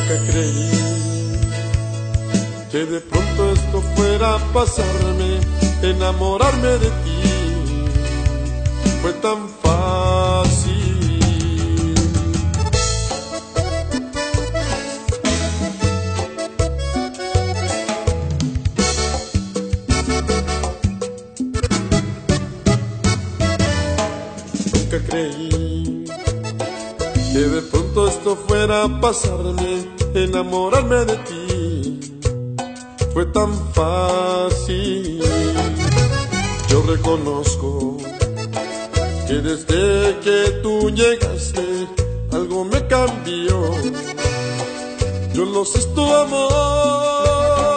Nunca creí que de pronto esto fuera a pasarme, enamorarme de ti fue tan fácil. Nunca creí que de pronto esto fuera a pasarme, enamorarme de ti fue tan fácil. Yo reconozco que desde que tú llegaste algo me cambió. Yo lo sé, es tu amor.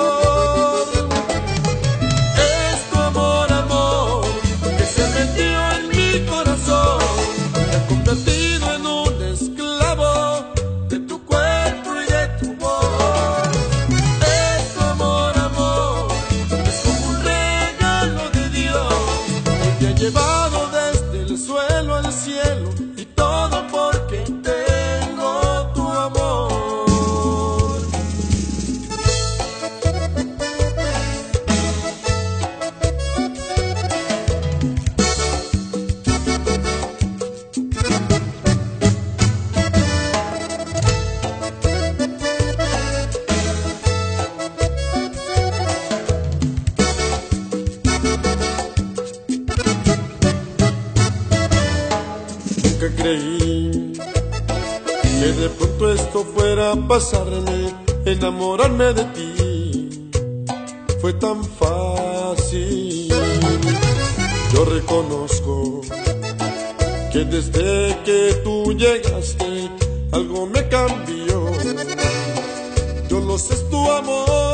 Es tu amor, amor, que se metió en mi corazón. Me ha convertido en un esclavo de tu cuerpo y de tu voz. Es tu amor, amor, es como un regalo de Dios que te ha llevado desde el suelo al cielo, y todo porque tengo tu amor. Nunca creí que de pronto esto fuera a pasarme, enamorarme de ti fue tan fácil. Yo reconozco que desde que tú llegaste algo me cambió. Yo lo sé, es tu amor.